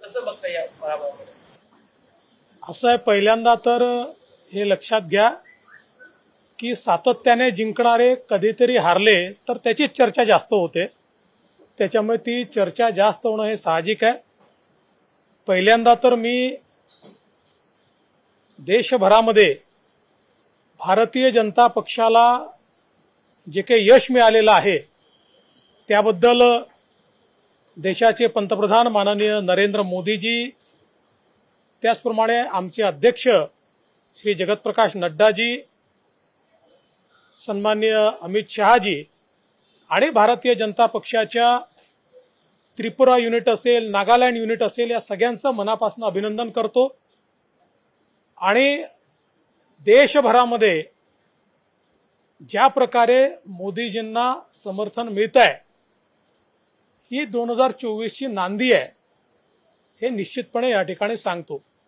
कसं बघता या पराभवाकडे? असं आहे, पहिल्यांदा तर हे लक्षात घ्या की सातत्याने जिंकणारे कधीतरी हारले तर त्याचीच चर्चा जास्त होते. त्याच्यामुळे ती चर्चा जास्त होणं हे साहजिक आहे. पहिल्यांदा तर मी देशभरामध्ये भारतीय जनता पक्षाला जे काही यश मिळालेलं आहे त्याबद्दल देशाचे पंतप्रधान माननीय नरेंद्र मोदीजी, त्याचप्रमाणे आमचे अध्यक्ष श्री जगतप्रकाश नड्डाजी, सन्माननीय अमित शहाजी आणि भारतीय जनता पक्षाच्या त्रिपुरा युनिट असेल, नागालँड युनिट असेल, या सगळ्यांचं मनापासून अभिनंदन करतो. आणि देशभरामध्ये ज्या प्रकारे मोदीजींना समर्थन मिळत आहे ही 2024ची नांदी आहे हे निश्चितपणे या ठिकाणी सांगतो.